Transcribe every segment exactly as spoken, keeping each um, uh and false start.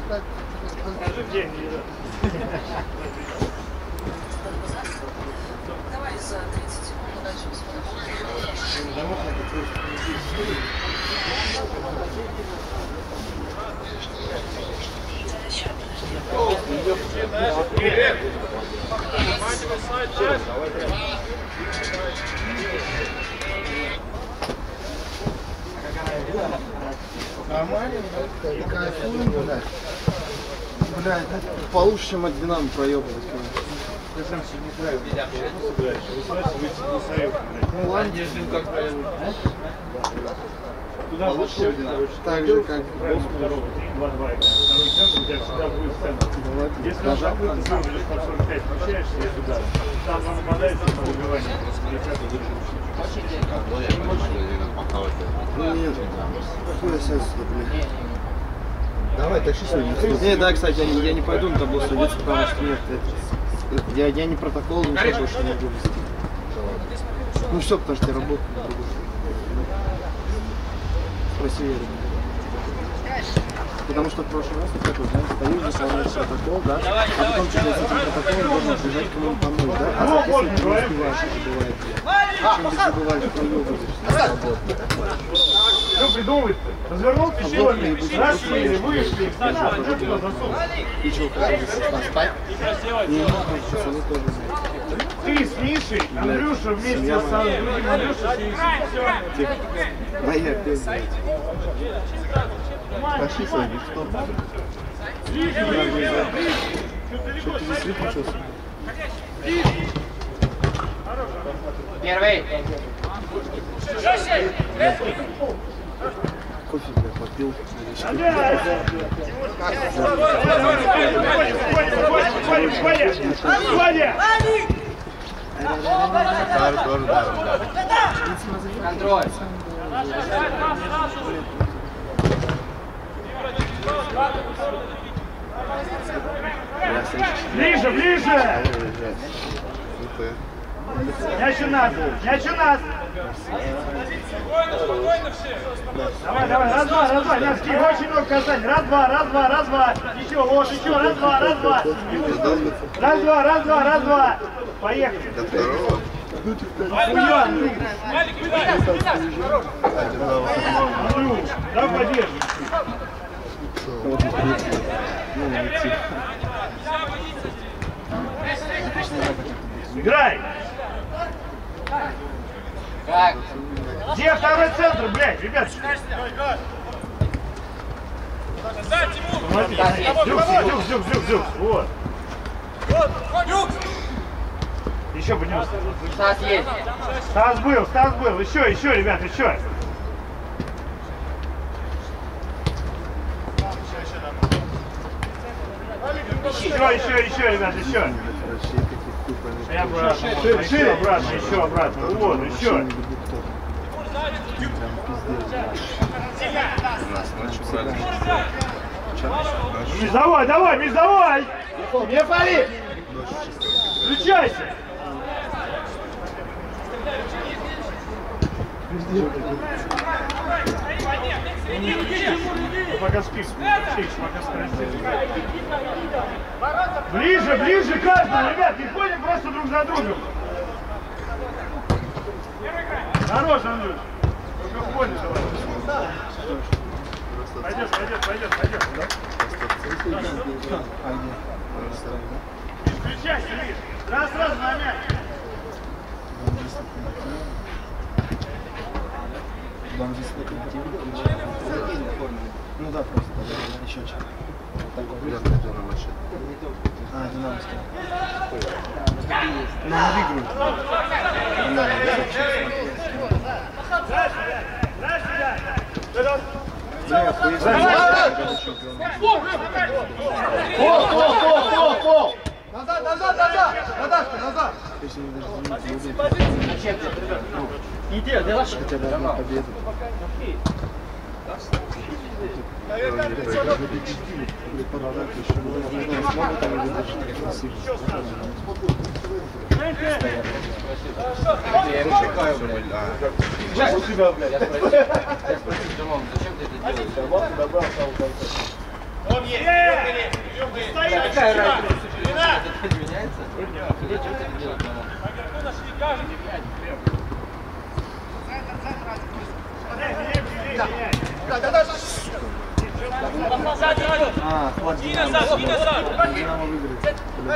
Давай за тридцать секунд удачи. Нормально, да? Кайфуем, блядь. Блядь, получше, чем от Динамо проебывать, конечно. Ты сам себе не правил. Что собираешь? Высылайся, выйти на союз. Ну ладно. Как туда получше, так же, как два-два. Второй центр, у тебя всегда будет центр. Если он закрыт, ты сам идешь под сорок пять, включаешься и туда. Там он попадается на убивание. Нет, хуй я сядь сюда, блядь. Давай, тащи сегодня. Не, да, кстати, я не, я не пойду на табло садиться, потому что нет, это, я, я не протокол, ничего больше не могу вести. Ну все, потому что я работаю на другую. Спроси Веру. Потому что в прошлый раз, как вы знаете, стою, выполняешь протокол, да, а потом через этим протоколом должен бежать кому-нибудь помочь, да, а если ты не успеваешь, это бывает. Чем ты забываешь, проебываешь. Что придумывать-то? Развернул пищевыми, расшили, вышли, не надо, что туда засунул? И что, как спать? Не нужно, пацаны тоже знают. Ты с Мишей, Андрюша вместе с другим Андрюшей, Тихо. Моя песня. Тащи сегодня, что? Что ты здесь выключился? Первый. Кофе я попил. Контроль. Ближе, ближе! Мяч у нас! Мяч у нас! Давай, давай, раз-два, раз-два, Ленский, очень много касаний. Раз-два, раз-два, раз-два. Еще, ложь, еще, раз-два, раз-два. Раз-два, раз-два, раз-два. Поехали. До второго. Хуян! Андрюш, да, поддержи. Играй! Так. Где второй центр, блядь, ребят? Зюк, зюк, зюк, зюк, зюк, вот. Еще бы не успел. Стас есть. Стас был, Стас был. Еще, еще, ребят, еще. Еще, еще, еще, ребят, еще. И обратно, шире, шире, обратно, еще, обратно. Вот, еще. Миш, давай, давай, Миш, давай! Не пали! Включайся! Пока спишь, пока скоростишь. Ближе, ближе каждому, ребят, не ходим просто друг за другом. Хорош, Андрюш. Только в поле давай. Пойдешь, пойдешь, пойдешь, пойдешь. Включайся, Миш. Раз, раз, на мяч. Вам здесь локомотив включили? Ну да, просто еще что-то. А, динамовский. Ну, не выиграют. Бля, хуезай. Фол, фол, фол, фол, фол. Назад, назад, назад! Наташка, назад! Если они даже не будут. Иди, давай. Хотя бы одну победу. Я у тебя, блядь. Я спросил, Димон, зачем ты это делаешь? Он есть! Какая разница? Это меняется? Или что-то делать А, хватит. Динамо выиграет.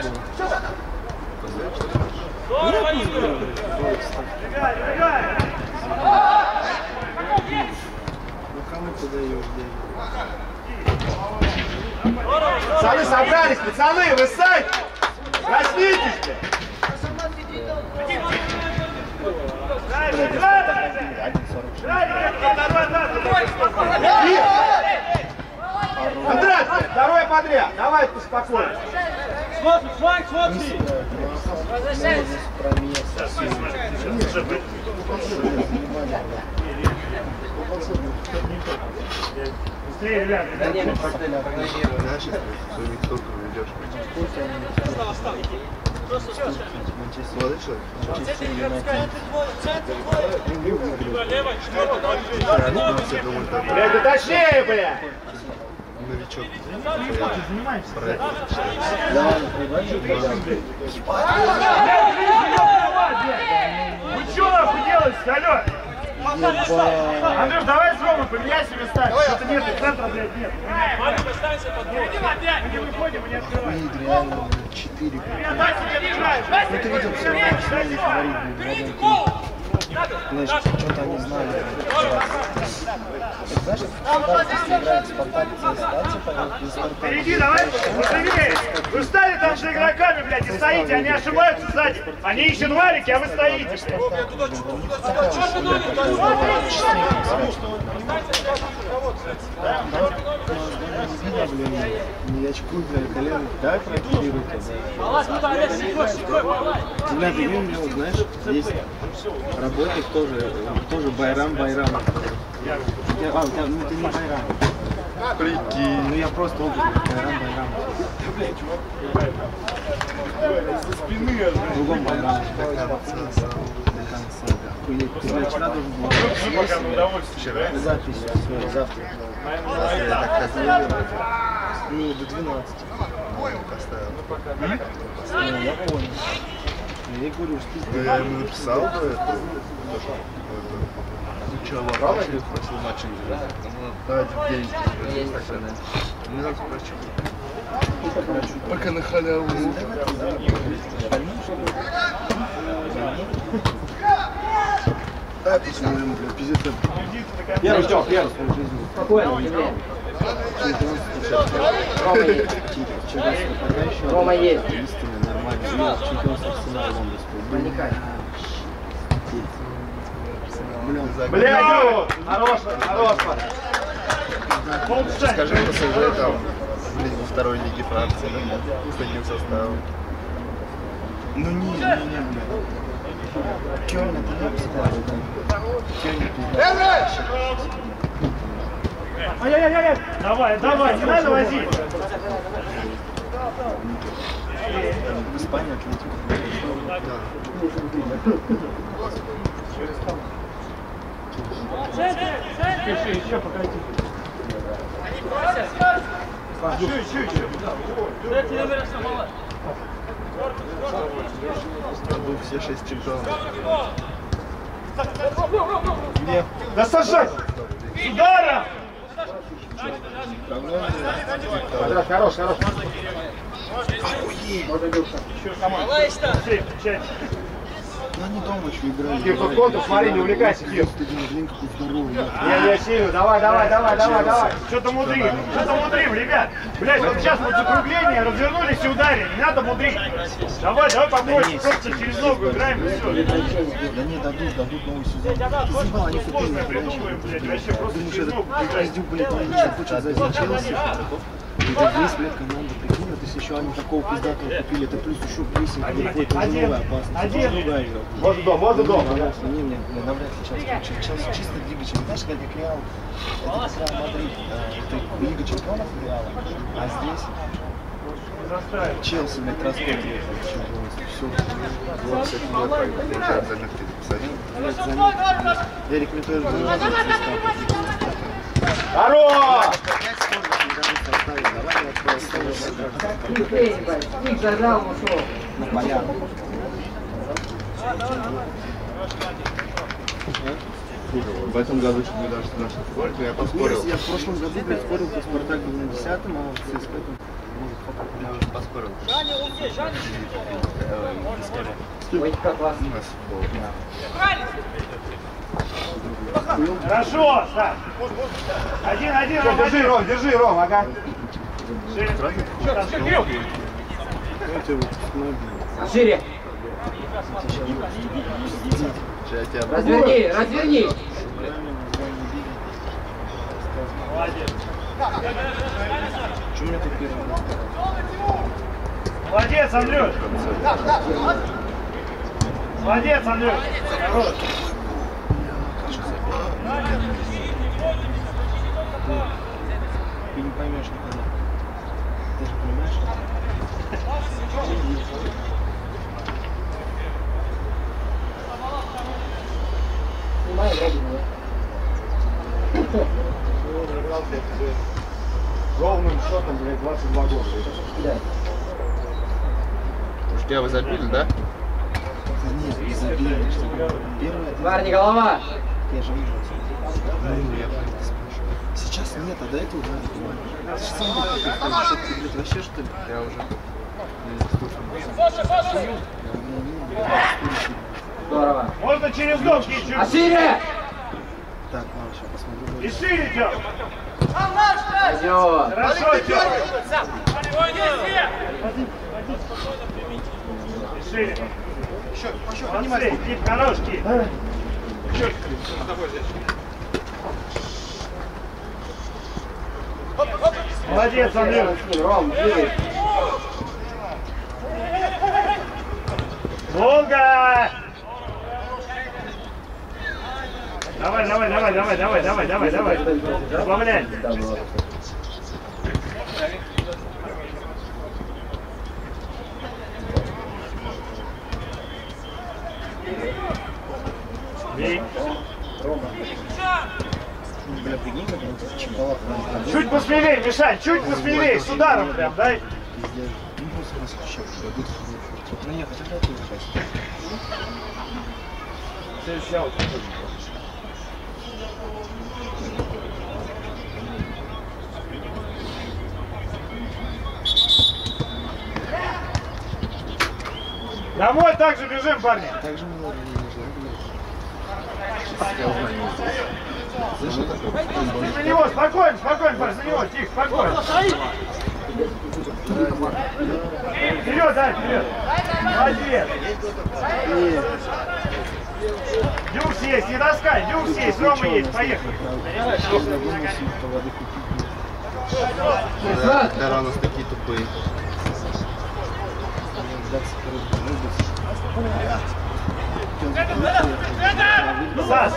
Ну кому ты даешь деньги? Пацаны собрались, пацаны, вы сами! Проснитесь! Андрей, второе подряд, давай поспокойно. Смотри, фланг, смотри! Быстрее, ребят. Знаешь, что никто ведешь. Молодой человек. Блядь, да точнее, блядь! Новичок. Вы чё нахуй делаете, алло? Андрюш, давай с Ромой поменяйся местами. Что-то нет, и центра, блядь, нет. Мы не выходим, мы не открываем. Реально четыре. Ну ты видел, все равно начинали говорить, знаешь, что-то они знали. Знаешь, когда играет Спартак, ситуация, Впереди, давай, посмотри. Вы стали там за игроками, блядь, и стоите, они ошибаются сзади. Они ищут варики, а вы стоите. Не очкуй, блядь, колено, дай прокидируй тогда. Бля, ты видел, знаешь, есть работник тоже, тоже Байрам Байрам. А, у тебя, ну ты не Байрам. Прикинь. Ну я просто опытный Байрам Байрам. Со спины аж. Другом Байрам. До конца сам. До конца, да. Охуеть, ты, блядь, вчера должен был Пока на удовольствие. Вчера. запись, все, завтра. Завтра я так хотел. Не, до двенадцати. Поставил. Ну, я понял. Я говорю, что Ну, я ему написал до этого. Ну что, ворвал, я спросил матч интересный. Ну, давайте деньги. Мне надо спросить. Пока на халяву. да, посмотрим, бля, пиздец. Первый, что, первый. Спокойно, Рома есть. Рома есть. Истинно, нормально. Чемпионство Арсенала лондонского. Проникай. Бля, хорош, хорош. Скажи, ПСЖ там, блин, во второй лиге Франции, да? С таким составом. Ну не, не, не, бля. Кёльн это не обсуждали, да? Кёльн пиздец. Ай-яй-яй-яй! Давай, давай, не надо возить! В Испании Атлетико. Еще, еще, погоди. Еще, еще, еще. Был все шесть чемпионов. Где? Да сажай! С ударом! Квадрат, хорош, хорош. Еще команда. Быстрее, включайте. Ну они дома еще играли. Кир, тут контур, смотри, не увлекайся, Кир. Блин, какой здоровый. Я, я сильно, давай, давай, давай, давай, давай. Что-то мудрим, что-то мудрим, ребят. Блядь, вот сейчас вот закругление, развернулись и ударили, не надо мудрить. Давай, давай попроще, просто через ногу играем и все. Да не, дадут, дадут новый сезон. Ты заебал, они купили. Придумываем, блядь, вообще просто Думаешь, через ногу этот играем. пиздюк, блядь, они еще хочет за Челси. Это есть, блядь, команда, прикинь, вот если еще они такого пиздатого купили, это плюс еще прессинг, какой-то уже новая опасность. Один. Другая игра. Можно дом, можно дом. Не, не, не, навряд ли Челси. Челси чисто Лига Чемпионов. Знаешь, как Реал, это как Реал Мадрид, это Лига Чемпионов Реала, а здесь Челси, блядь, раскрыли чемпионство. Все. двадцать лет, получается, заметки записать. Блядь, заметь. Я рекомендую Хорош! Давай я Ник зажал, ушел. Ну, понятно. В этом году чуть не даже наши спорят, но я поспорил. Я в прошлом году, блядь, спорил, то Спартак был на десятом, а в ЦСКА там... Я уже поспорил. Ой, как вас. Хорошо, Саш. Один, один, Ром, Держи, Ром, держи, Ром, ага. Шире. Разверни, разверни. Молодец. Что у меня тут первый? Молодец, Андрюш. Молодец, Андрюш. Хорош. Ты не поймешь никогда. Ты же понимаешь? Снимай, родину. Ровным счетом, блядь, двадцать два года. Да. Уж тебя вы забили, да? Нет, не забили, что первое... Парни, голова. Я же вижу. Ну, нет, сейчас нет, а до этого, да, ты же сам говоришь, что ты, блядь, вообще, что ли? Я уже... Здорово. Можно через ног чуть-чуть. А шире! Так, ладно, сейчас посмотрю. И шире, Тём. Пойдет. Хорошо, Тём. И шире. Молодцы, Кит, хорош, Кит. Молодец, Андрюш. Ром, шире. Долго! Давай, давай, давай, давай, давай, давай, давай, давай. Добавляй. Бей. Бля, прикинь, как он чемпионат на Чуть посмелее, Мишань, чуть посмелее, с ударом прям, дай. пиздец. Ну, просто восхищал, дадут хорошую. Ну, нет, хотя бы это ужасно. Следующий аут. Домой так же бежим, парни. Так же мы не нужно, Я узнаю. Слышал такое? Ты на него, спокойно, спокойно, парень, на него, тихо, спокойно. Вперед, дай, вперед. Молодец. Дюкс есть, не таскай, Дюкс есть, Рома есть, поехали. Да, у нас такие тупые. Саш,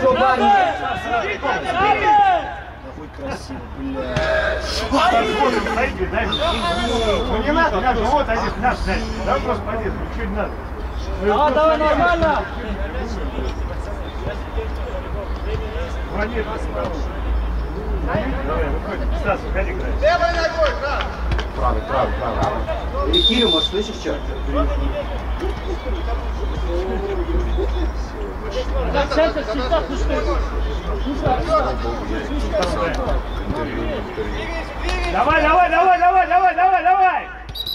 Какой красивый, бля. Найди, дай. Ну не надо, надо, вот один, наш, дай. Давай просто поди, ничего не надо. А, давай, нормально. Вроде давай, выходи. Стас, выходи, играй. Левой ногой, да. Правый, правый, правый. Или Кирю, может, слышишь, что? Давай, давай, давай, давай, давай, давай, давай!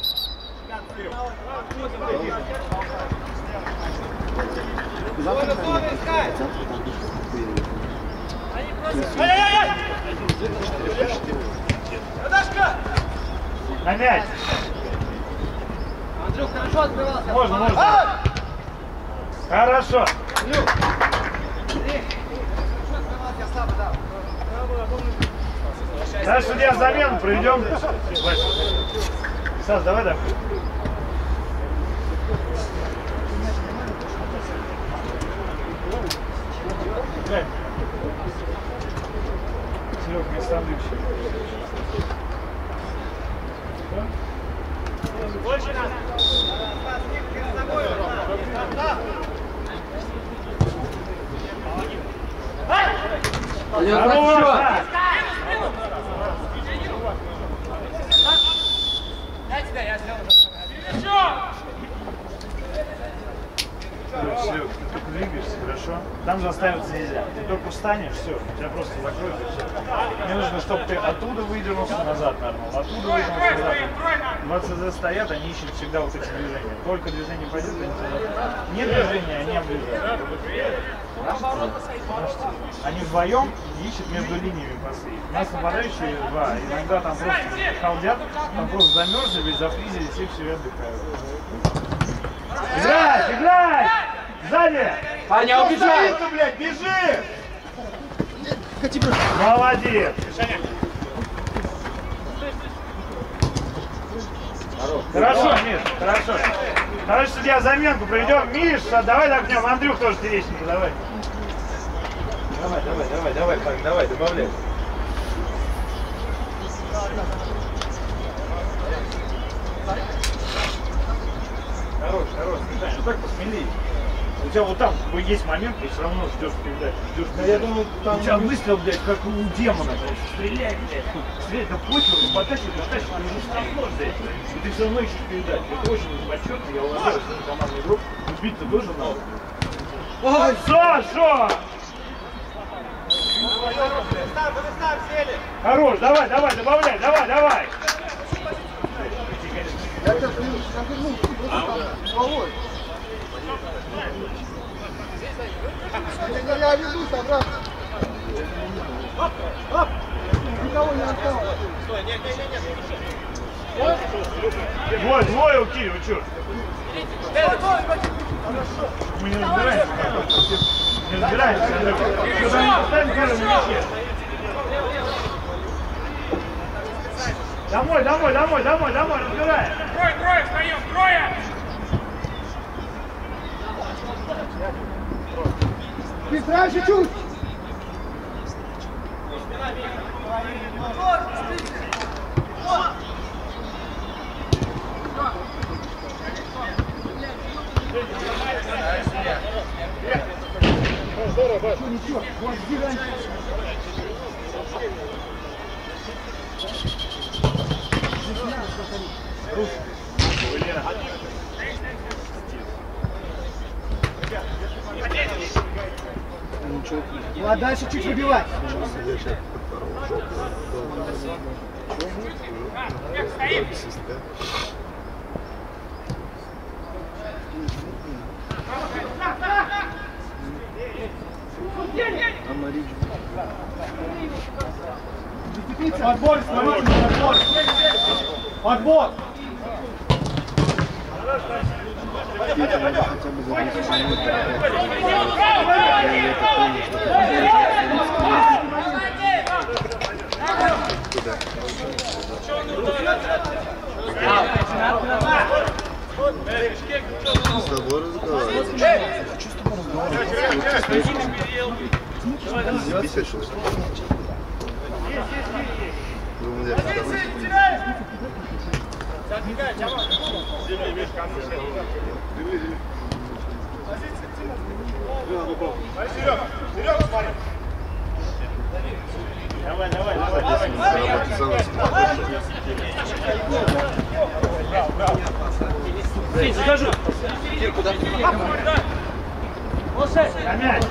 На мяч! Андрюх, хорошо открывался. Можно, можно. Хорошо. Сейчас судья замену проведем. Стас, давай так. Серег, не становишься. Больше надо. Пойдет на счет. Там заставиться нельзя. Ты только встанешь, все, тебя просто закроют и все. Мне нужно, чтобы ты оттуда выдернулся назад нормально, оттуда выдернулся назад. В АЦЗ стоят, они ищут всегда вот эти движения. Только движение пойдет, они туда. Нет движения, они облизают. Они вдвоем ищут между линиями пасы. У нас нападающие два. Иногда там просто халдят, там просто замерзли, ведь зафризили, все все отдыхают. Играй, играй! Сзади! Парня, убежай! Ты, блядь, бежи! Молодец! Хорошо, Миш, хорошо. Товарищ судья, заменку проведем. Миша, давай догнем. Андрюх тоже Терещенко, давай. Давай, давай, давай, давай, парень, давай, добавляй. Хорош, хорош, Миша, ну так посмелее. У тебя вот там есть момент, ты все равно ждешь передачи. Ждешь да я думаю, там... У тебя выстрел, блядь, как у демона. Стреляй, блядь. Стреляй, да похер, потащи, потащи, ты уже штрафной, блядь. И ты все равно ищешь передачи. Это очень почетно, я уважаю свою командную игру. Убить-то тоже надо. Ой, Саша! Хорош, давай, давай, добавляй, давай, давай. Я тебя вернул, просто головой. Я, я ведусь обратно. Оп, оп. Никого не осталось. Стой, нет, нет, нет, Двое, двое у Кири, вы чё? Мы не разбираемся. Не разбираемся, Андрюх. Куда мы поставим первым мяче? Домой, домой, домой, домой, домой, разбираем. Трое, трое, встаем, трое! Быстрее чуть-чуть. Здорово, ничего, вот сбирай. Ну а дальше чуть выбивать. Подбор, подбор. Подбор. С тобой разговаривать. Хочу с тобой разговаривать. Заебись, что ли? Думаю, я второй. Давай, давай, давай, давай. Федь, закажу. На мяч,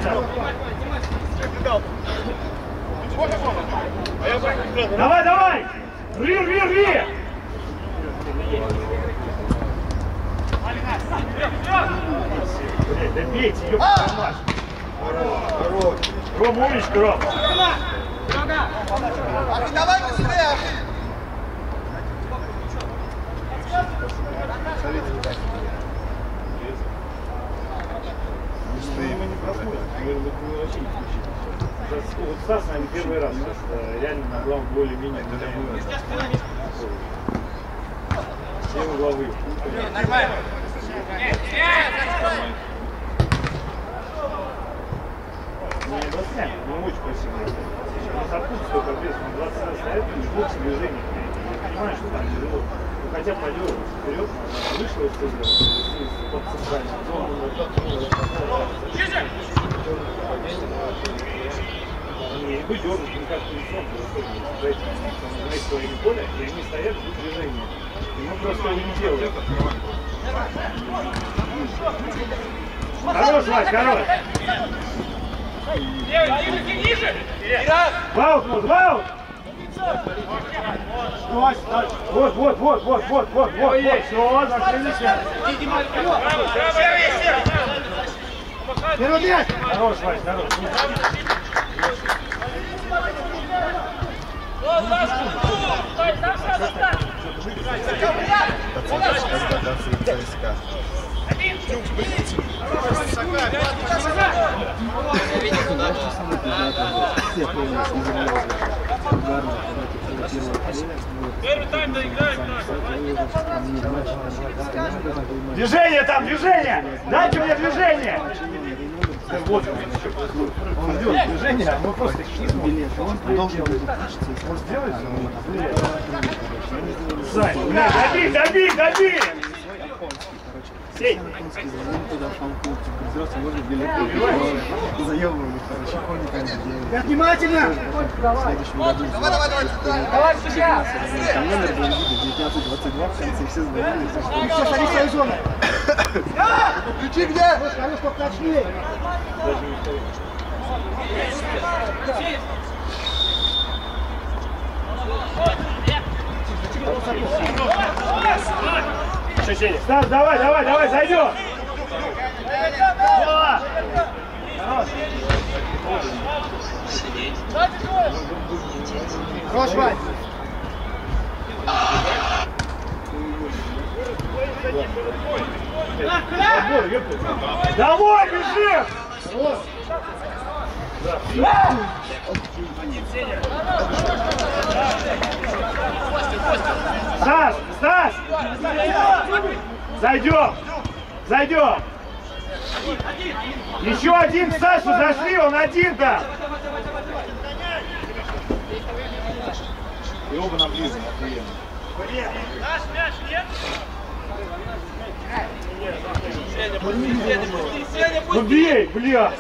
давай, давай! Рви, рви, рви! Да бейте, ёпта, мать! Ром, умничка, Ром! Давай быстрее! Мы не проходим, мы вообще не включили. Вот Стас, наверное, первый раз реально на главу более-менее. Все угловые. Нормально. Ну, не двадцать, ну очень красиво. У нас откуда столько ответственно? двадцать раз стоят, и бокс движений. Я понимаю, что там тяжело. Ну хотя пойдет вперед, вышло из центра, под центральную зону, не выдернут никак не срок, на своем поле, и они стоят в движении. И мы просто его не делаем. Хорош, Вась, хорош! Ваут, вот, ваут! Вот, вот, вот, вот, вот, вот, вот, вот, все, закрылись. Первый мяч! Хорош, Вась, хорош. Движение там, движение! Дайте мне движение! Вот он делает движение, а мы просто билет. Он должен быть. Он сделает? Сань, добей, добей, добей! Сей! Внимательно! Давай, давай, давай! Давай, сейчас! Номер был девятнадцать двадцать два, в конце все сдавали. Все, садись в свою зону. Ключи где? Хорош, поточнее. Стас, давай, давай, давай, зайдем! Хорош, Вань. Давай, бежим! Стас, Стас! Зайдем! Зайдем! Еще один к Сашу зашли, он один-то! И оба на близко. Наш мяч нет? Ну бей, бля!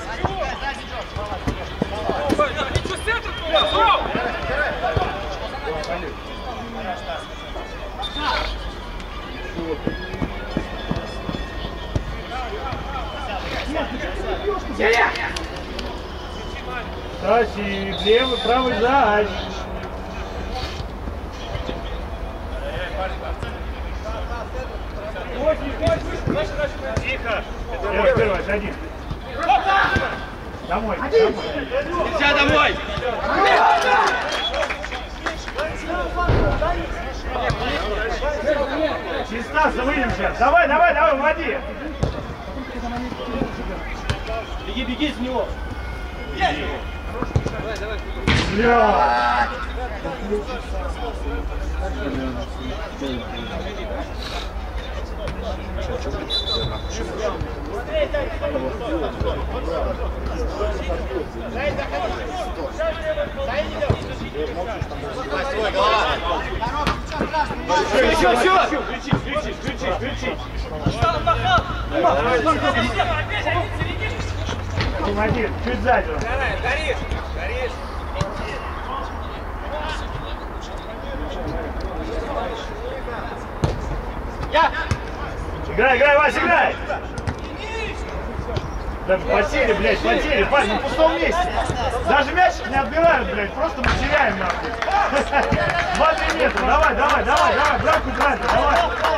Таси, левый, правый зач. Тихо. Первый, первый, один. Домой, домой. Нельзя домой! Чисто, выйдем сейчас. Давай, давай, давай, уводи. Беги, беги с него. Бля. Все, все! Кричи, кричи, кричи, кричи. Один, чуть сзади. Горишь, горишь. Я! Играй, играй, Вася, играй! Да потери, блядь, потери, парень, на пустом месте. Даже мячик не отбирают, блядь, просто мы теряем нахуй. Два-три метра, давай, давай, давай, давай, братку играй, давай.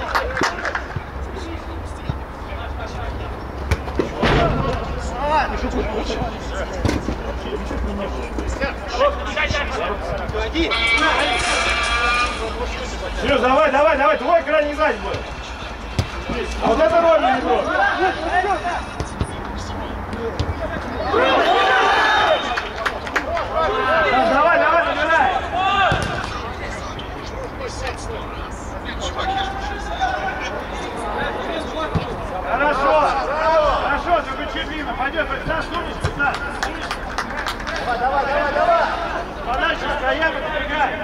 Серёж, давай, давай, давай, твой крайний сзади будет. А вот это роль не будет. Давай, давай, набирай. Хорошо, хорошо, только чуть длинно, пойдет, Саш, сумочку, Саш. Давай, давай, давай, давай. Подальше, стоять, подбегай.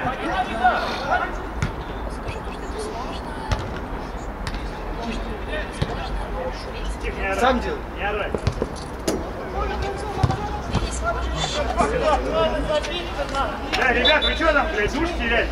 Сам делай. Не орай. Да, ребят, вы что там, блядь, душ теряете?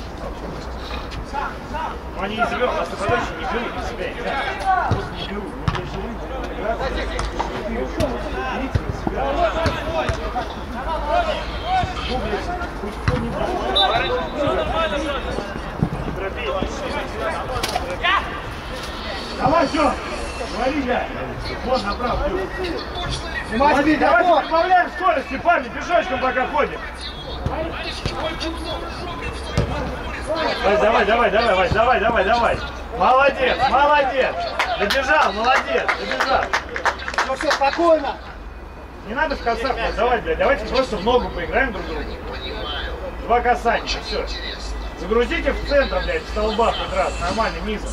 Ну они не заберут, просто подальше не берут на себя. Просто не берут. Давай, все! Говори, я! Вон, направо! Давайте, давайте прибавляем скорости, парни, пешочком пока ходим! Давай, давай, давай, Вась, давай, давай, давай! Молодец, молодец! Добежал, молодец, добежал! Ну все, спокойно! Не надо в касах, давай, блядь, давайте просто в ногу поиграем друг другу. Два касания, все. Загрузите в центр, блядь, в столбах как раз, нормально, низом.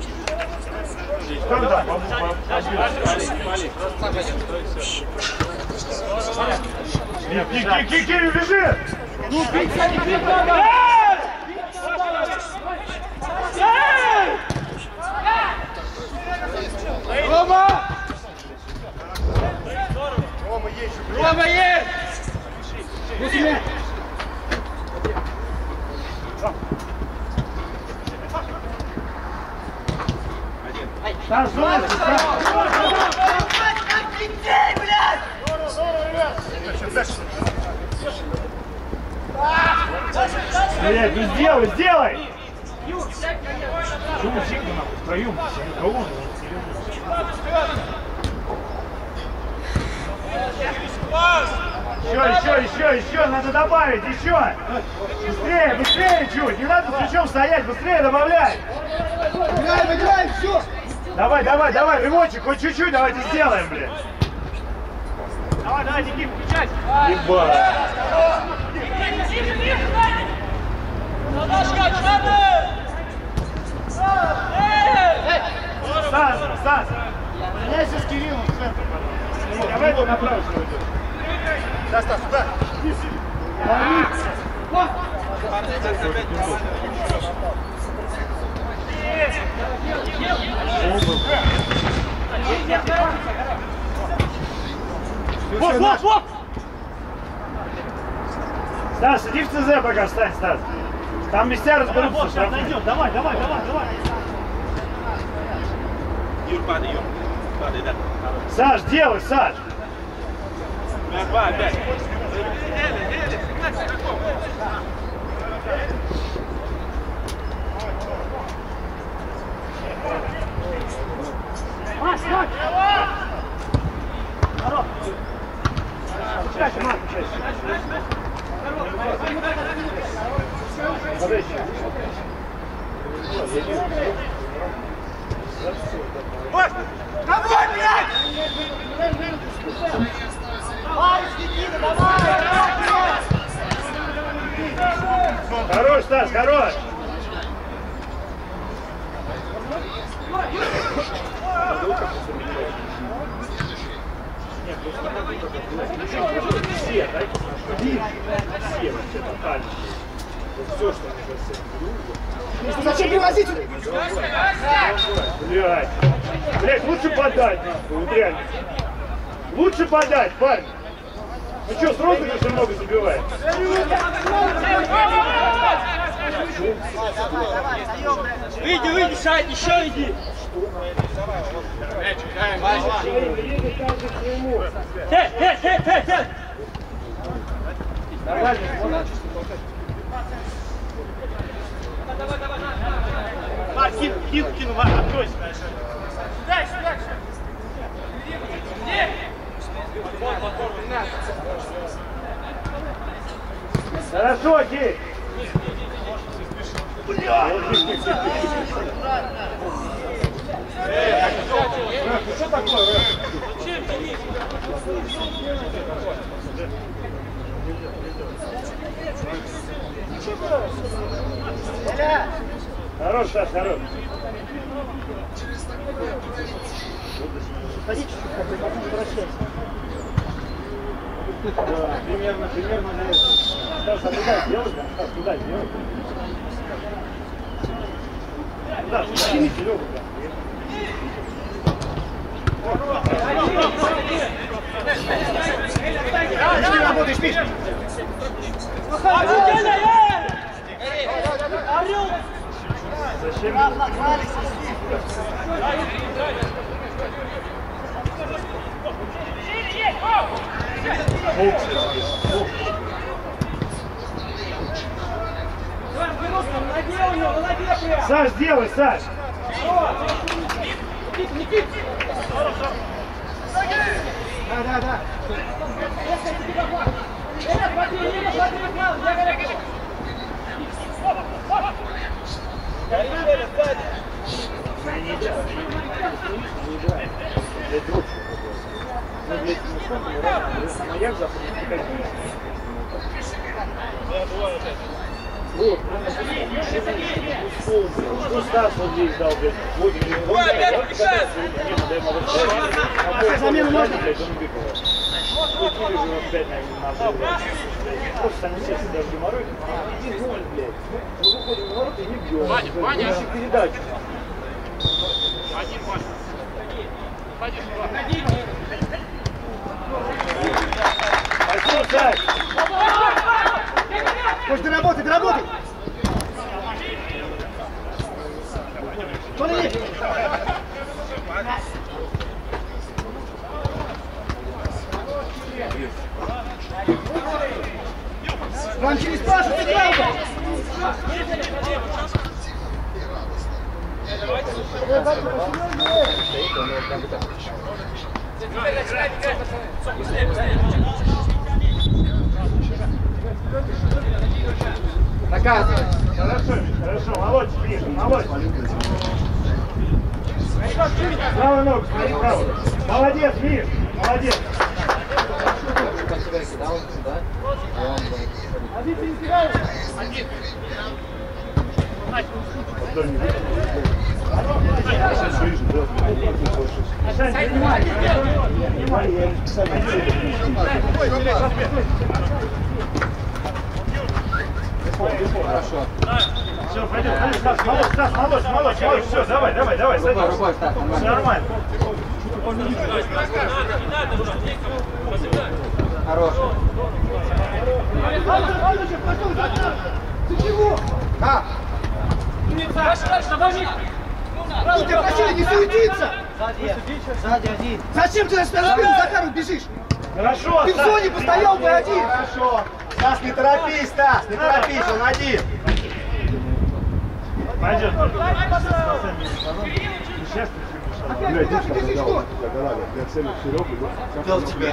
Как там? Кирилл, бежи! Ну, пицца не прибавляй! Рома! Рома есть! Рома есть! Возьми! Стас, Стас! Блядь, ну сделай, сделай! Чего всегда нахуй втроем? Кого? Еще, еще, еще, еще, надо добавить, еще! Быстрее, быстрее чуть! Не надо с мячом стоять, быстрее добавляй! Играем, играем, все! Давай, давай, давай, рывочек, хоть чуть-чуть давайте сделаем, блин! Давай, давай, Никит, включай! Ебать! Стас, Стас! Меняйся с Кириллом в центр, пожалуйста. Давай его направо сегодня. Да, Стас, сюда! Вот, вот, вот! Стас, иди в ЦЗ пока встань, Стас. Там местя разберутся. Сейчас найдем. Давай, давай, давай, давай. Юр, падай, Юр. Падай, да. Саш, делай, Саш. Два, опять. Маш, Маш! Здорово! Пускайся, Маш, пускайся. Подожди. Маш! Давай, блядь! Хорош, Стас, хорош! Нет, все, да? Все вообще тотально. Все, что мы Зачем привозить? Блядь. Блядь, лучше подать. Вот реально. Лучше подать, парень. Ну что, с розыгрыша много забивает? Выйди, выйди, Шать, еще иди. Хе, хе, хе, хе, хе. Нормально. Давай, давай, давай. А, кин, кин, кин, откройся. Дальше, дальше. Хорошо, Кирилл. Бля! Что такое? Хорош, Саш, хорош. Ходи чуть-чуть, потом возвращайся. Да, примерно, примерно на это. Стас, а туда сделай, да? Стас, туда сделай. Туда, туда, Серега, да. Ты работаешь, Миш! Зачем? Саш, сделай, Саш! Да, да, да. Ну, Стас вот здесь дал, блядь. Ой, опять мешает! Замену можно? Просто они все сюда геморрой. один ноль, блядь. Мы выходим на ворота и не бьем. Ваня, Ваня! Передачу. Один, Ваня. Один, Спасибо, Саш! Хочешь доработать, доработай! Кто есть? Вам через Пашу сыграл бы! Наказывай! Хорошо, хорошо, молодец, ближе, молодец! Правую ногу, смотри, правую. Молодец, Миш, молодец! Хорошо. Все, пойдем, пойдем, Стас, молодец, Стас, молодец, молодец, молодец, все, давай, давай, давай, садись. Все нормально. Хорошо. Ты чего? А! Ну, тебя просили не суетиться! Сзади один. Зачем ты на спину Захару бежишь? Хорошо, Ты в Стас. зоне постоял бы один! Хорошо. Стас, не торопись, Стас, не торопись, он один. Пойдет. Сейчас Опять куда ты бежишь, что? Кто тебя?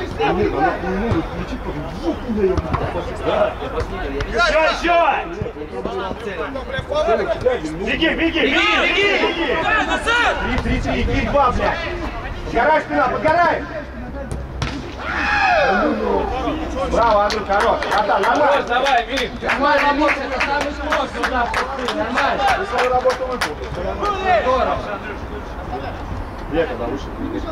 Еще, еще! Беги, беги, беги, беги, беги! Три, три, три, беги, два, блядь! Подгорай спина, подгорай! Браво, Андрюх, хорош! Ата, нормально! давай, Мирик. Нормально, Миша, это самый сложный удар. Нормально. Ты свою работу выполнил. Здорово. Я когда вышел.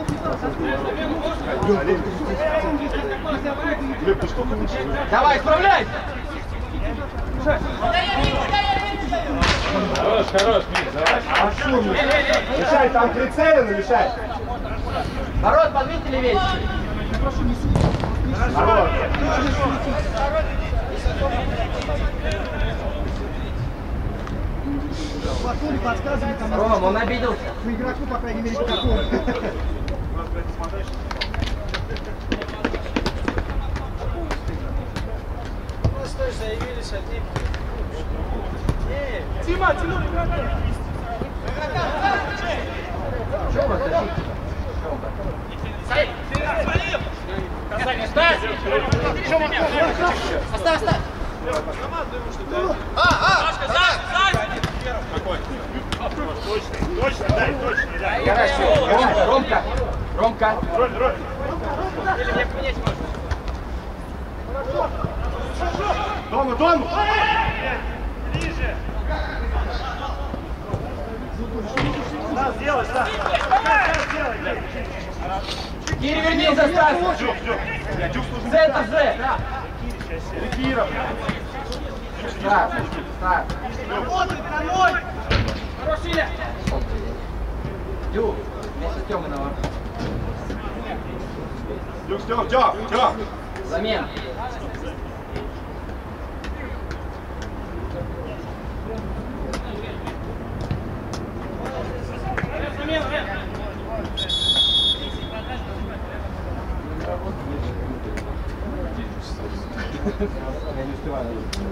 Глеб, ты что получил? Давай, справляйся. Хорош, хорош, Мирик, давай. А что мне? Мешай, там прицелено, мешай. Народ, подвиньте левее. Народ. Платоне подсказывает там. Ром, он обиделся. По игроку, по крайней мере, такому. Просто заявились одни. Тима, Тима, Чего вы тащите? Оставь, оставь! Точно, точно, дай, точно, дай. Хорошо, Ромка, Ромка, Ромка. Роль, роль. Дому, дому! Ближе! Стас, сделай, Стас! Стас, сделай, блядь! Кири, вернись, заставь! Дюк, Дюк! Дюк, служи! З, это З! Киров! Так, так. Дюк, вместе с Тёмой на ворот. Дюк, Стём, Тём, Тём! Замена. Я не успеваю.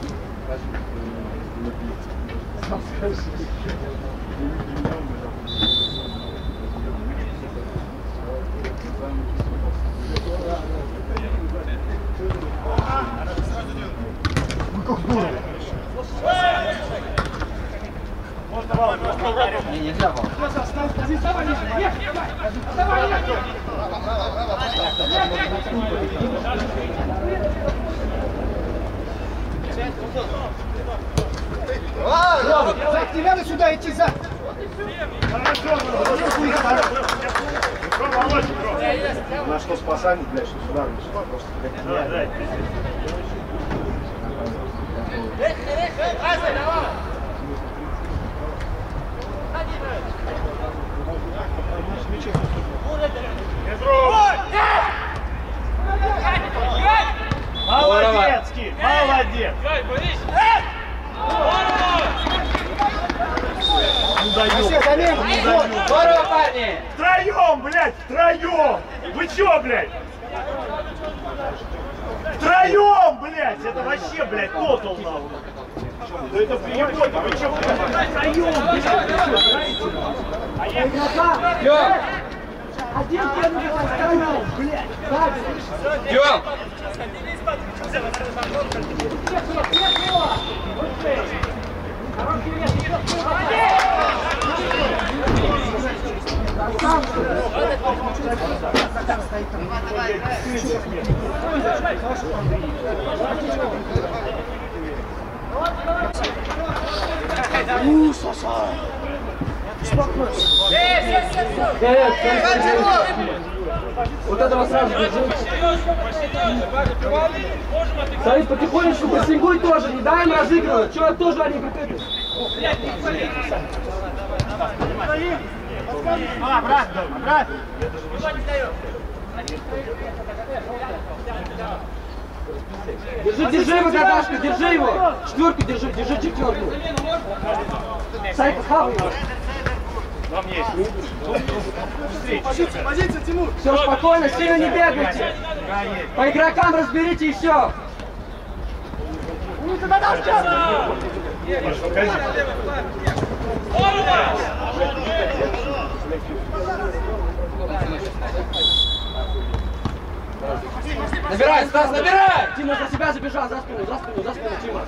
Не, нельзя вам. Не надо сюда идти, за! На что спасание, блядь, что сюда, что просто, блядь, Молодец, Кит, молодец! Все, замена! Здорово, парни! Втроем, блядь, втроем! Вы чё, блядь? Втроем, блядь! Это вообще, блядь, тотал нахуй! Да это приебота, вы чё, блядь? Втроем, блядь! А я игрока! Один первый, второй, блядь! Идем! У, Саша! Спокойно! Вот этого сразу держи. Саид, потихонечку посингуй тоже, не дай им разыгрывать. Чего тоже они прикрыты? А, брат, брат! Держи, держи его, Гардашка, держи его! Четверку держи, держи четверку. Саид, хавай его. Вам есть. Позиция, позиция, Тимур! Все, спокойно, сильно не бегайте. По игрокам разберите и все. Набирай, Стас, набирай! Тима за себя забежал, за спину, за спину, за спину, Тима.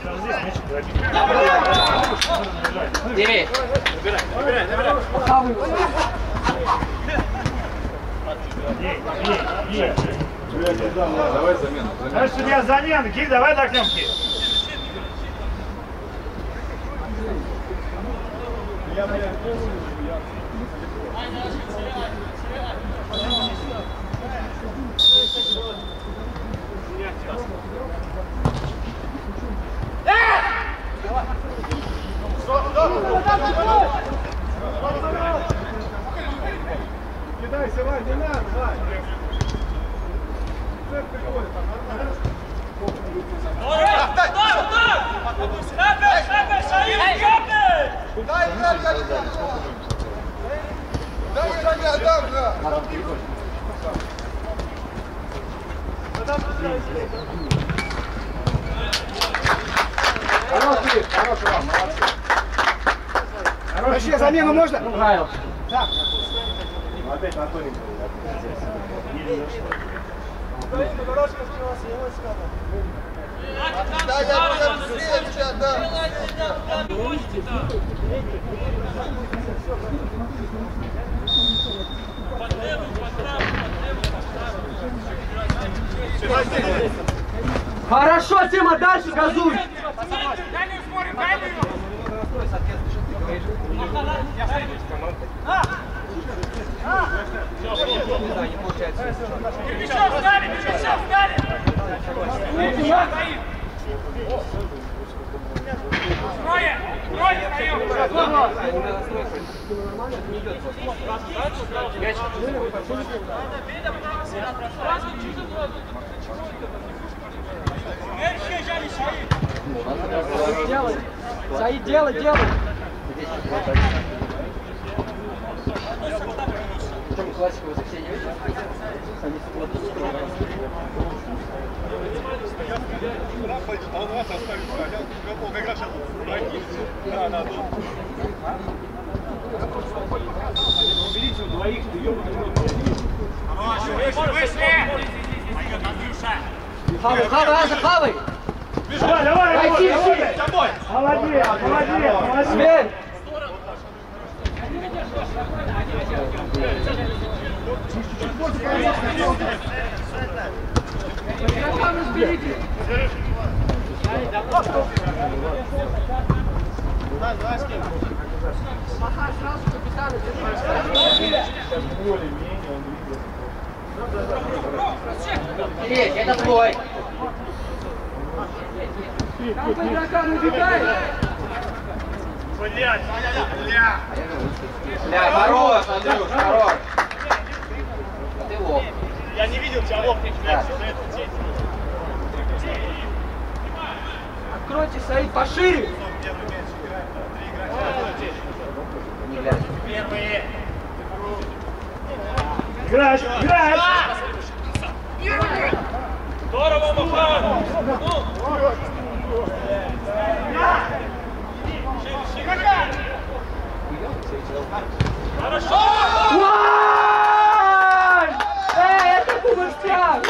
Девять. Набирай, набирай. Похавай его. Давай замену. Знаешь, у меня замена, Кик, давай докнем, Кик. Кидайся, Вань, не надо, Вань! Дай играть, дай играть! Дай играть, дай играть! Хороший, хороший вам, молодцы! Вообще, замену можно? Правил. Да. Опять на тоненького. Дай, дай, дай, быстрее, ребят, да! Хорошо, Тима, дальше газуй. Делай, Саид, делай, делай. Что мы классику воскресенье вечером? Они в субботу. пойдет, а он вас оставит. Готов, как раз сейчас пройти. Да, да, да. Уберите у двоих, ты ёбаный рот. Выше, выше! Пойдет, Андрюша! Хавай, хавай, Аза, хавай! Давай, давай, Пойди, давай! Тобой! Молодец, молодец, молодец! Смель! Игрокам разберите! Махай сразу капитана, держи! Это твой! Там по игрокам набегай! Блядь, бля! Бля, хорош, Андрюш, хорош! Ты лох. Я не видел тебя, лох, не да. Откройте, Саид, пошире! Не глядя. Первые! Играть, играть! Здорово, Махан! Хорошо! Эй, это куберстяк!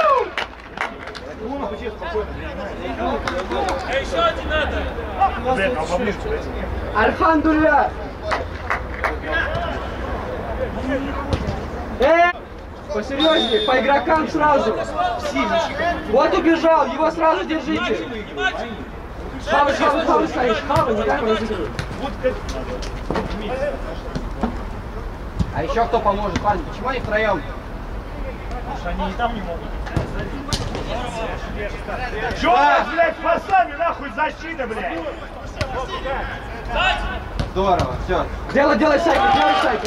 Эй, еще один надо! Блин, а поближе подойти. Альхамдулилля! Эй! Посерьезнее, по игрокам сразу! Вот убежал, его сразу держите! Хавай, хавай, хавай, стоишь, хавай, не дай разыгрывай. А еще кто поможет, парни? Почему они втроем? Потому что они и там не могут. Чё, блядь, спасами, нахуй, защита, блядь! Здорово, все. Делай, делай шайку, делай шайку.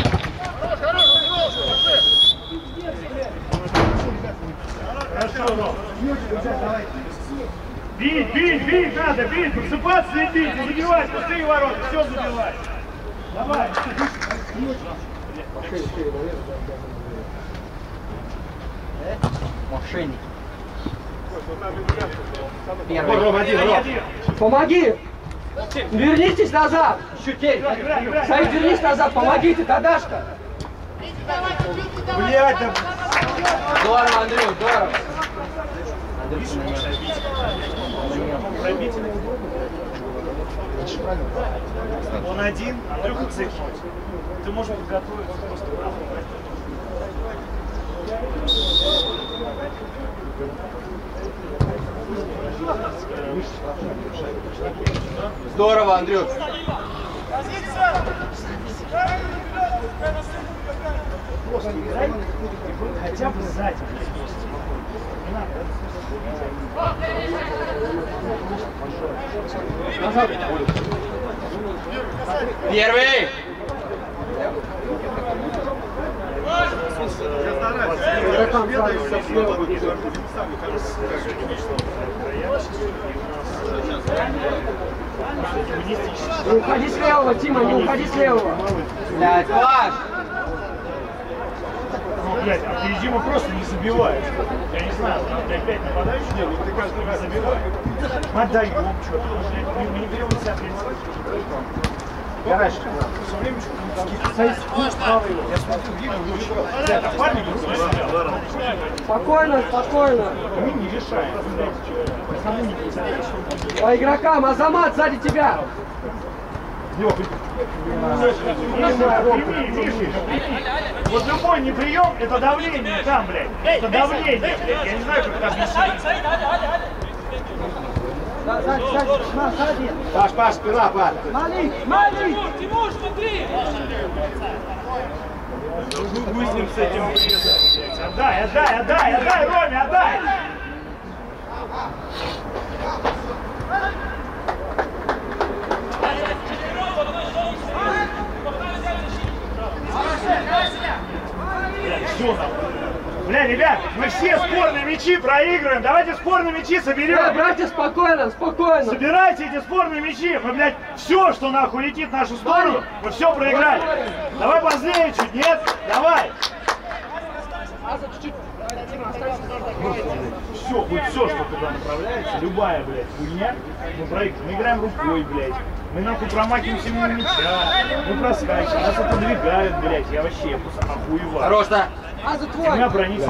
Хорошо, бить, бить, бить надо, бить, просыпаться и бить, и забивать, пустые ворота, все забивать. Давай. Мошенник. Первый. Помоги! Вернитесь назад! Щутей! Саид, вернись назад, помогите, Дадашка! Блядь, да... Здорово, Андрюх, здорово! Он один, Андрюха цикнуть. Ты можешь подготовиться просто нахуй. Здорово, Андрюх! Хотя бы сзади. Первый! Не уходи с левого, Тима, не уходи с левого. Блядь, Паш! Ну, блядь, а ты Дима просто не забиваешь. Я не знаю, ты опять нападающий делаешь, ты каждый раз забиваешь. Отдаем что-то, блядь, мы не берем на себя ответственность. Я раньше все время что-то я смотрю, видно, лучше. Да, парни не Спокойно, спокойно. мы не решаем. По игрокам, Азамат сзади тебя. Вот любой неприем — это давление там, блядь. Это давление, блядь. Я не знаю, как это объяснить. Паш, Паш, спина, Паш. Малик, Малик! Тимур, смотри! Мы с ним с этим приезжаем. Отдай, отдай, отдай, отдай, Роме, отдай! Все, бля, ребят, мы все спорные мячи проигрываем. Давайте спорные мячи соберем. Да, братья, спокойно, спокойно. Собирайте эти спорные мячи. Мы, блядь, все, что нахуй летит в нашу сторону, мы все проиграли. Давай позднее чуть, нет? Давай. Аза, чуть-чуть. Все, хоть все, что туда направляется, любая, блядь, хуйня, мы проиграем. Мы играем рукой, блядь. Мы нахуй промахиваемся мимо мяча, мы проскачиваем, нас отодвигают, блядь. Я вообще, я просто охуеваю. Хорош, да. А, за твой. Меня бронится.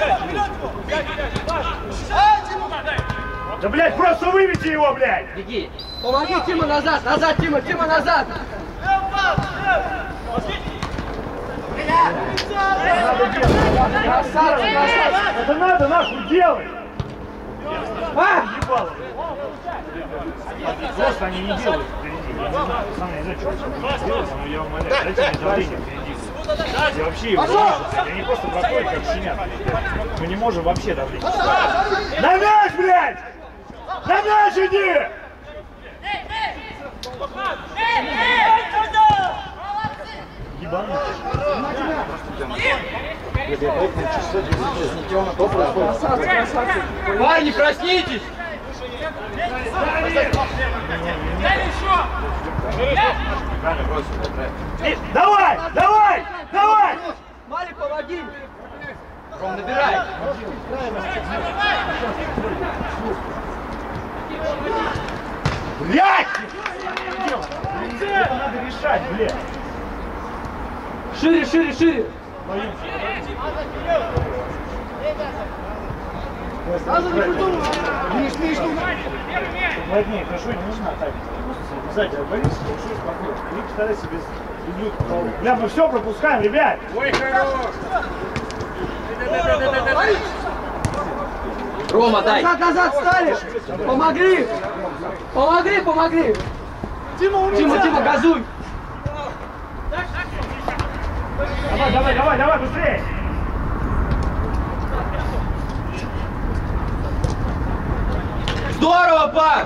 Да, блядь, просто выбейте его, блядь! Беги. Помоги, Тима, назад, назад, Тима, Тима, назад. Красавчик, красавчик. Это надо нахуй делать! А! Ебало. Просто они не делают впереди. Я не знаю, сам не знаю, что они делают, но я умоляю, дайте мне давление впереди. Я вообще его вижу. Я не просто проходит, как щенят. Мы не можем вообще давление. На мяч, блядь! На мяч иди! Ебанутый. Красавчик, красавчик. Парни, проснитесь! Давай! Давай! Давай! Малик, помоги! Ром, набирай! Блядь! Это надо решать, блядь! Шире, шире, шире! Плотнее, хорошо, не нужно атака. Обязательно борись, хорошо, спокойно. И постарайся без иглют. Бля, мы все пропускаем, ребят! Ой, хорош! Рома, дай! Назад, назад, встали! Помогли! Помогли, помогли! Тима, Тима, Тима, газуй! Давай, давай, давай, давай, быстрее! Здорово, Паш!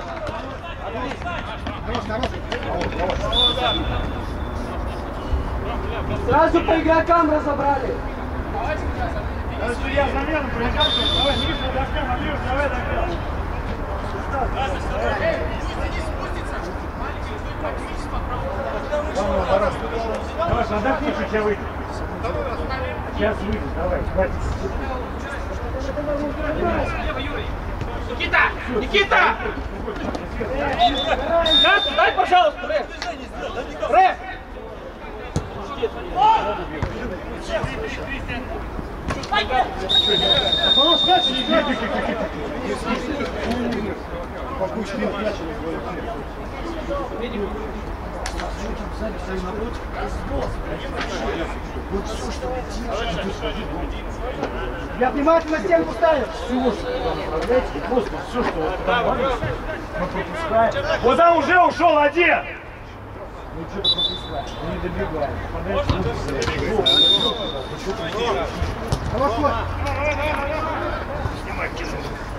Сразу по игрокам разобрали. Давай, судья, замену, проиграл, давай, Миша, отдохнем, Андрюш, давай, давай. Давай, отдохни, что тебя выйдет. Сейчас выйдет, давай, хватит. Никита! Никита! Дай, пожалуйста, Рэп! Рэп! Я внимательно стенку ставлю. Просто все, что вот там мы пропускаем. Вот там уже ушел один! Мы что-то пропускаем, мы не добегаем. Хорошо. Снимай кино.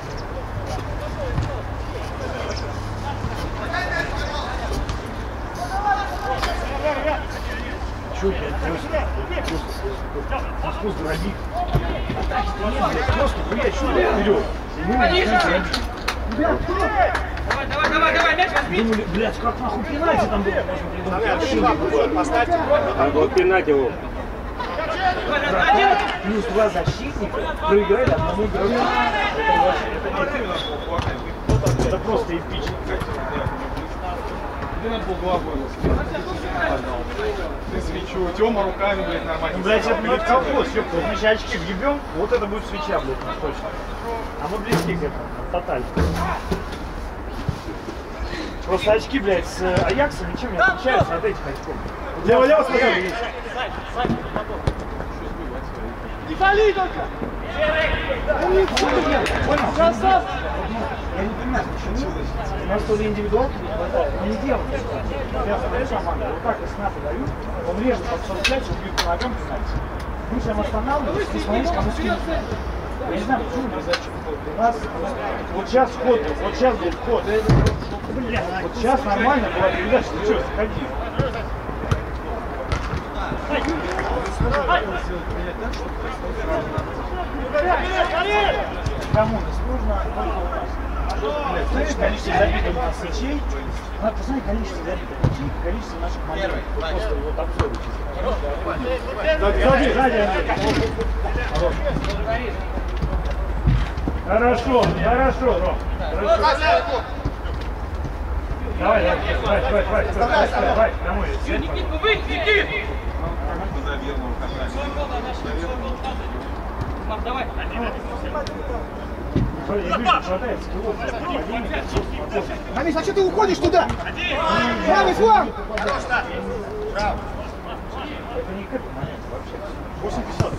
Чё, блядь, просто? Просто дробит. Просто, блядь, что вперед? Давай, давай, давай, давай, мяч возьми! Думали, блядь, как нахуй пенальти там было? А вот пинать его. Плюс два защитника проиграли одному игроку. Это вообще, это, это просто эпично. Ты надо был головой. Ты свечу, Тёма руками, блядь, нормально. Ну, блядь, это надо колхоз, ёпта, вот мы сейчас очки въебем, вот это будет свеча, блядь, точно. А мы близки к этому, тотально. Просто очки, блядь, с Аяксом ничем не отличаются от этих очков. Лево-лево, смотри. Не вали только! Красавчик! Я не понимаю, почему у нас то ли индивидуалки не хватает, но не делают. Я смотрю, команда, вот так, если надо дают, он режет под сорок пять, убьют по ногам, пенальти. Мы сейчас останавливаемся, и смотрите, кому скинуть. Я не знаю, почему мы зачем. У нас вот сейчас ход, вот сейчас будет ход. Вот сейчас нормально была передача, ты что, заходи. Кому не сложно, знаешь, количество забитых у нас сечей, надо посмотреть количество забитых сечей, количество наших моментов. Просто вот обзор. Так, сзади, сзади, Андрей. Хорошо, хорошо, Ром. Хорошо. Давай, давай, давай, давай, давай, давай, давай, домой. Никит, ну выйди, Никит! Марк, давай. Амиш, а что ты уходишь туда? Правый фланг! Хорош, Стас! Браво! Это не к этому моменту вообще. восемь пятьдесят.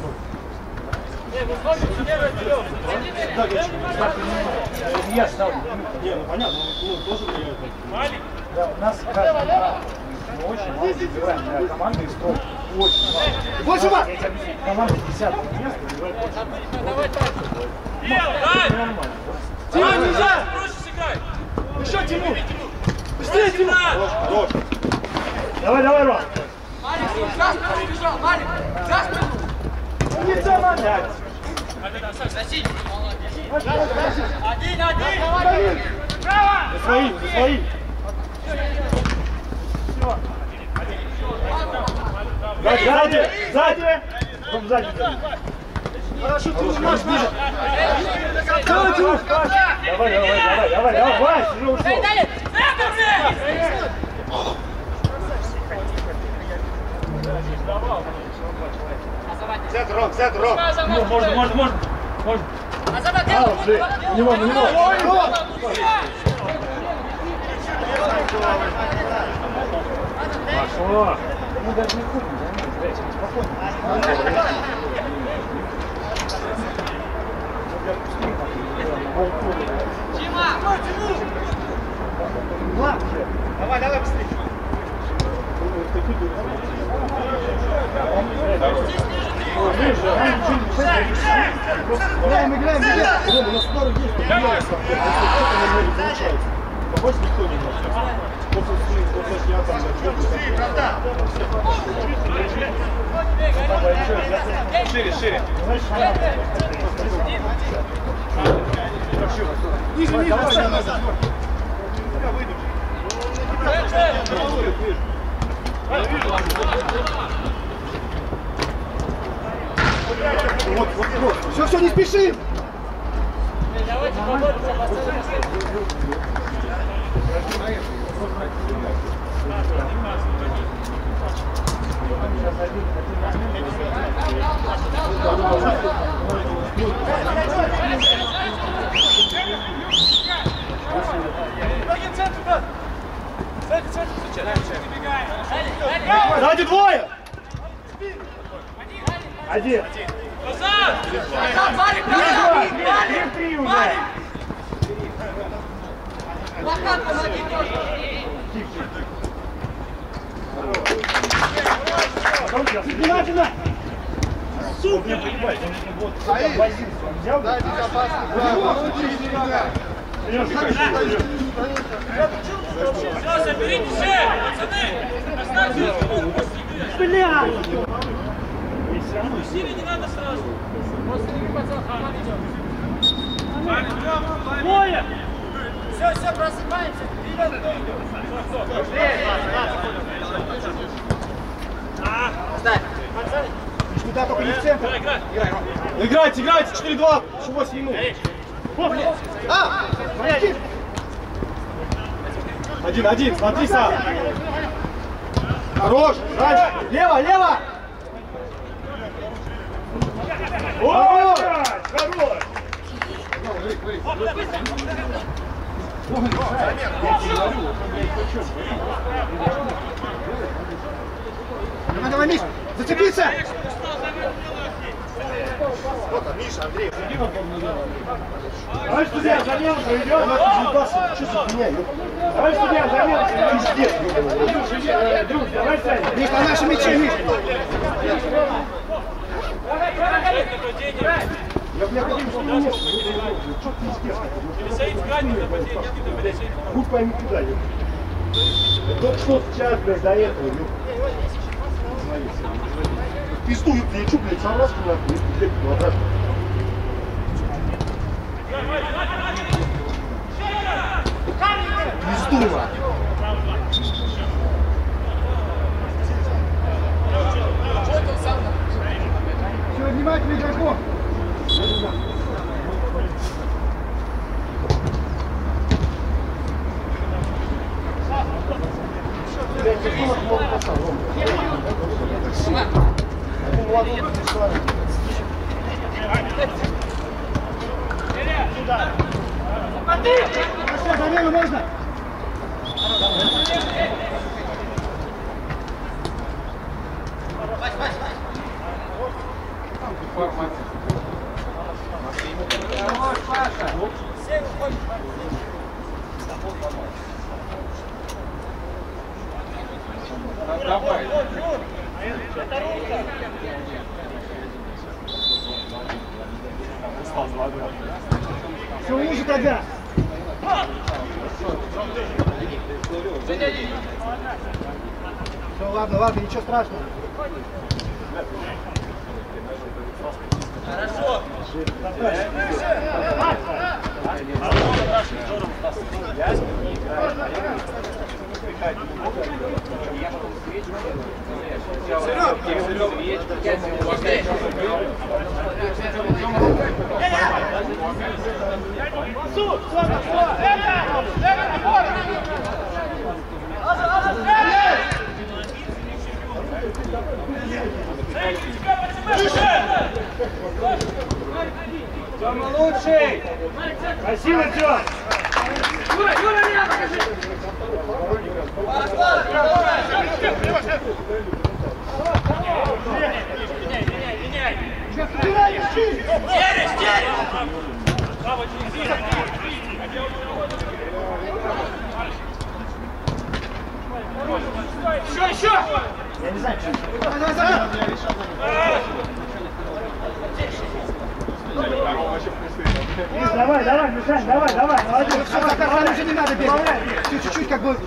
Я ставлю. Не, ну понятно, ну тоже влияет. Да, у нас каждый раз мы очень мало забираем для команды из строк. Очень мало. Больше вас! Я тебе объясню, команда десятого места забирает очень мало. Давай, давай! Нормально. Тимур, нельзя! Проще сыграй! Еще, Тимур! Быстрее, Тимур! Хорош. Давай, давай, Ром. Марик, за спину убежал, Марик! За спину! Не заманать. Один, один! За свои, за свои. Сзади, сзади, сзади. Потом сзади. Хорошо, Тимур, наш ближе! Давай, Тимур. Давай, давай, давай, давай, давай. Уже ушел. Центр, Ром, центр, Ром! Ну, можно, можно, можно. Можно. А, уже. На него, на него. Пошло. Мы даже не купим, да? Спокойно. Давай, давай, быстрее! Играем, играем, играем! Рома, у нас скоро есть, появляется. Что-то не получается. Побольше никто не может. После своих, после я там зачем? Шире, шире. Ниже, ниже, давай, назад. Я выйду. Вот, вот, вот. Все, все, не спешим. Давайте побороться, пацаны. Сзади двое! Один! Назад, Марик, назад! Марик! Три уже! Марик! Плакат помоги тоже! Потом сейчас. Внимательно! Супер! Вот позицию он взял. Да, безопасно. Браво. Все, соберите все, пацаны! Оставьте руку после игры! Бля! Усилий не надо сразу! Двое! Все, все, просыпаемся! Куда только не в центр. Играйте, играйте, четыре-два. Еще восемь минут. А! Смотри! Один, один, смотри сам. Хорош! Дальше! Лево, лево! Хорош! Хорош! Давай, давай, Миш! Зацепиться! Вот он, Миша, Андрей. Давай, студент, замену проведем. Что за меня? Давай, студент, замену проведем. Друг, давай сядем. Миш, на нашем мяче, Миш! Я, бля, хотим, что мне нет. Что ты пиздец? Хуй пойми куда, ё. Только что сейчас, блядь, до этого, ё. Пизду, ё, я чё, блядь, сам раз, нахуй, блядь, квадрат. Пизду, нахуй. Все, внимательно, игроков! Замену можно? Давай. Все уже тогда. Все, ладно, ладно, ничего страшного. Хорошо. Тёма лучший! Красиво, Тём! Юра, Юра, меня покажи! Через, через! Еще, еще! Я не знаю, что. Давай, давай, Мишань, давай, давай, молодец. Все, Захар, уже не надо бегать. Все, чуть-чуть как бы.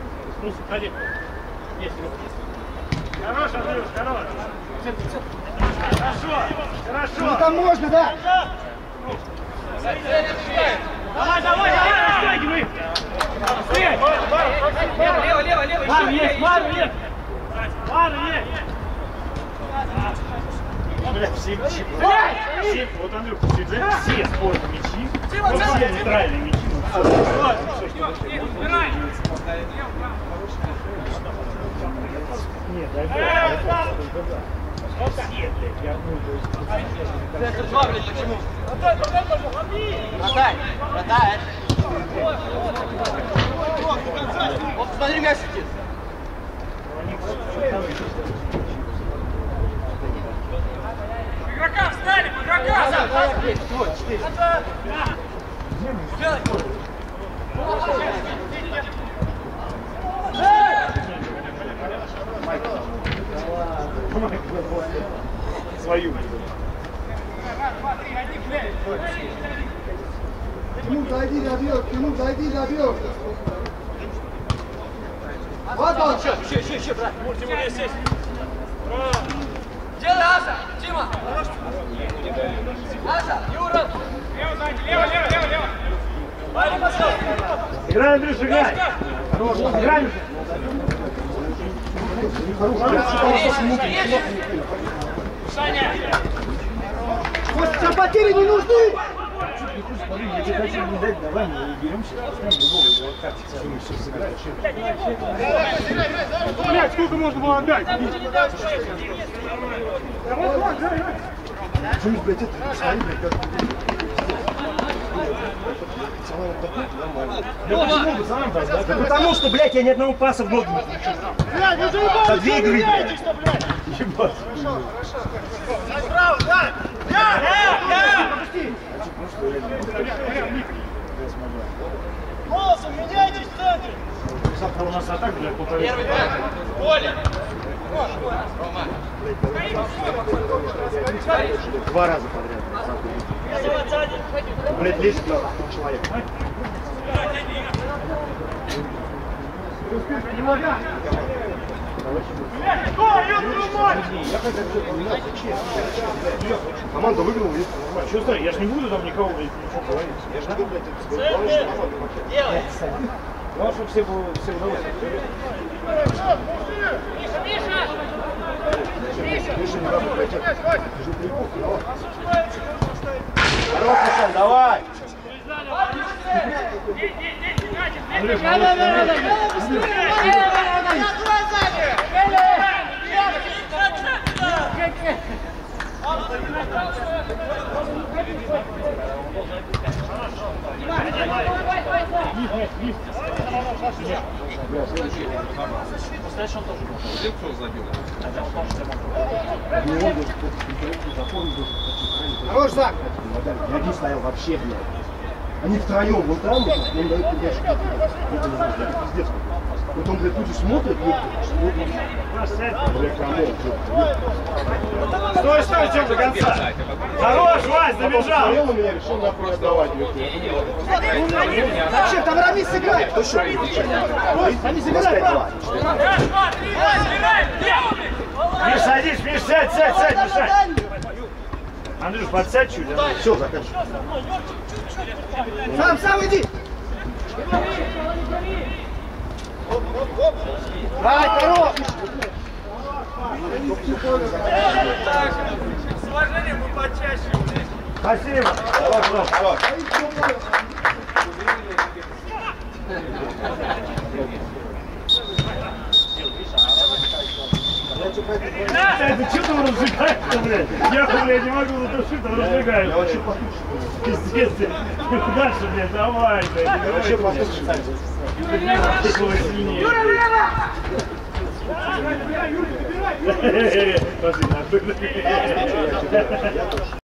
Хорош, Андрюш, хорош. Хорошо, хорошо. Ну там можно, да? Давай, давай, давай, растягивай. Стоять. Лево, лево, лево, лево! Мару еще, есть, еще, Мару еще. есть. Мару есть. Бля, все мячи. Все, вот Андрюха, все, все спорные мячи. Вот все нейтральные мячи. Нет, дай бог. Все, блядь, я ну, Это два, блядь, почему? Отдай, отдай. Вот смотри, мяч сидит. Игрока встали, игрока! свою. Ну, зайди, добьешь, ну, зайди, добьешь. Вот он. Еще, еще, еще, еще, брат. Тимур, есть, есть. Делай, Аша, Тима. Аша, Юра. Лево, сзади, лево, лево, лево, лево. Вали, пошел. Играй, Андрюш, играй. Играй. Саня. Вот сейчас потери не нужны. Я тебе хочу не дать, давай мы беремся, другого, как ты все сыграешь. Блядь, сколько можно было отдать? Чуть, блядь, это смотри, блядь, как Да потому что, блядь, я ни одного паса в ноги не получил. блядь, вы заебали, За две игры, блядь. блядь. Ебать. Хорошо, хорошо. Справа, да. Да, да, да. Подожди. Голосом меняйтесь в центре. Завтра у нас атака, блядь, полтора. Первый бэк. Коля. Два раза подряд. Блядь, лезет на человек. Команда выиграла, есть нормально. Что знаю, я ж не буду там никого, блядь, ничего говорить. Я же говорю, блядь, это сказал, что команда Делай. Ну, чтобы все было, все удовольствие. Миша не надо, блядь, это. Держи прикол, давай. Хорош, Мишань, давай! Хорош, Зак! Я не стоял вообще, блядь. Они втроем вон там, он дает тебе шкаф. Это пиздец. Потом, блядь, люди смотрят, Стой, стой, Тём, до конца. Хорош, Вась, забежал. Он меня решил нахуй отдавать. Зачем? Там Рамис сыграет. Кто еще будет? Рамис сыграет. Миш, садись, Миш, сядь, сядь, сядь, Миша. Андрюш, подсядь чуть. Все, заканчивай. Сам, сам иди. Ай, хорош! С уважением мы почаще. Спасибо. Хорош, хорош. Это что там разжигаешь-то, блядь? Я, блядь, не могу затушить, там разжигаешь. Я вообще послушаю. Пиздец. Дальше, блядь, давай, блядь. Я вообще послушаю. Пошли, нахуй.